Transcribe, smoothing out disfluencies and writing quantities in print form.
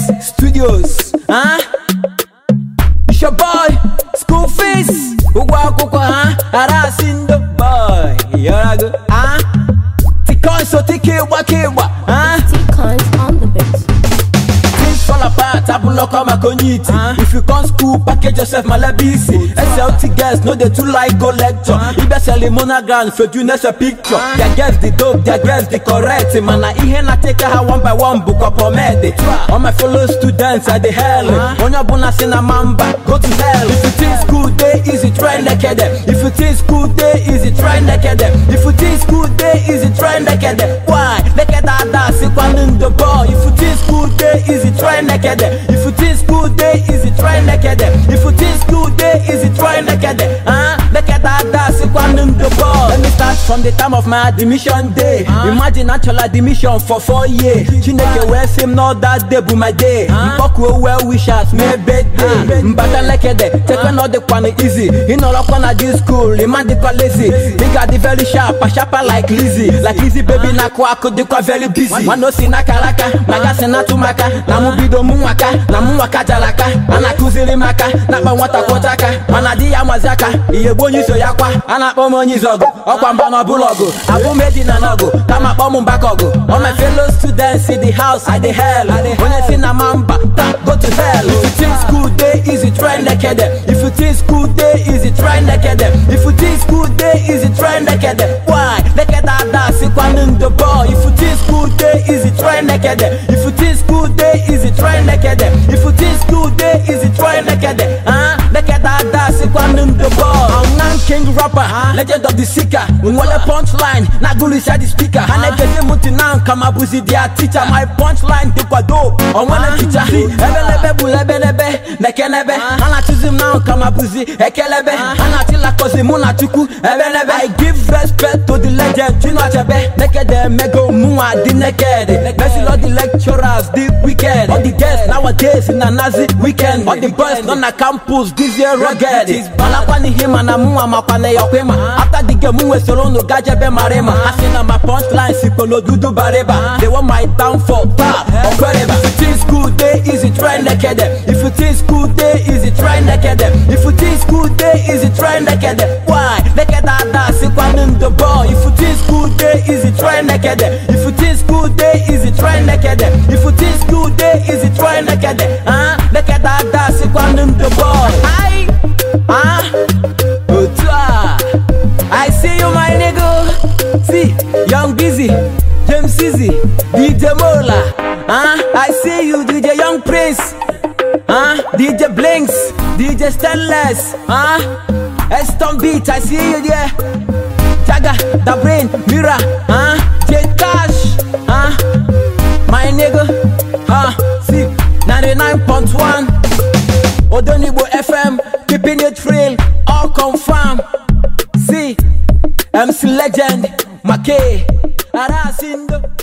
S Studios, it's your boy, School Fees, Arasindo boy, Yorago, T-Coins so T-Kiwa, T-Coins on the beat. Things fall apart, I pull up on my community. If you come school, package yourself, my labisi. SLT girls, no they too like go lecture. If you sell a monogram, for you next a picture. Their girls the dope, their girls the correct. Man, I hear na take her one by one, book up on me. All my fellow students are the hell. On your bonus in a mamba, go to hell. If you think school day easy, try naked. If you think school day easy, try naked. If you think school day easy, try naked. Why? Naked that sequel in the ball. If you think school day easy, try naked. If you think school day easy, try naked. If you think school day easy, try naked. Naked that sequel in the ball. Let me start from the time of my admission day. Imagine actual admission for 4 years. Chineke wear him not that day, but my day. Mpoku well wishes, me birthday. Mbata naked, take another one easy. In all up on a this school, man they lazy. They got the very sharp, a sharper like Lizzie. Like Lizzie baby na kwa they quite very busy. One no sina karaka, magasena to maka. Namu bido muwaka, namu waka jalaka. Anakuzili maka, napa wata kotaka. Manadi ya mazaka, iye bonyi so yakwa. Anapomo nyizogo, okwa mbano bulogo. Abu medi na nogo, kama bomu mbakogo. All my fellow students in the house, I the hell. When I see na mamba, go to hell. If you think school day easy, try naked. If you think school day easy, try naked. If you think school day easy, try naked. Why? Naked that sequel in the ball. If you think school day easy, try naked. If you think school day easy, try naked. If you think school day easy, try naked. Naked that sequel in the ball. I'm not king rapper, legend of the seeker. Unwale punchline, Naguli said the speaker. And I get them to now come up with their teacher. My punchline, the quado. On one teacher, Ebelebe, Nekenebe. And I choose him now, come up with Ekelebe. And I tell like Cosimuna Tuku, Ebelebe. I give respect to the legend, Chinochebe. Naked, Mego, Mua, the naked. Messi, all the lecturers, the weekend. All the guests nowadays in a Nazi weekend. All the boys on the campus, this year rugged. Balapani him and Amua Mapane Yokwema. After the game, we solo no Gajebe Marema. I seen on my punchline, Sipolo Dudu Bareba. They want my downfall, tap, or whatever. If you think school day easy, try naked. If you think school day easy, try naked. If you think school day easy, try naked. Why? Naked that sequel in the ball. If you think school day easy, try naked. If you think school day easy, try naked. If you think school day easy, try naked. Naked that sequel in the ball. I see you, my nigga. See, Young Busy, James Easy, DJ Mola. I see you, DJ Young Prince. DJ Blinks, DJ Stainless. Eston Beat, I see you there. Jaga, Da Brain, Mira. J Cash. My nigga. See, 99.1. Odonibo FM, keeping it real, all confirm. See, MC Legend, Make, Arasindo.